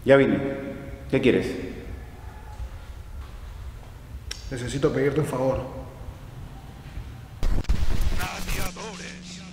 Ya vine. ¿Qué quieres? Necesito pedirte un favor. Gladiadores.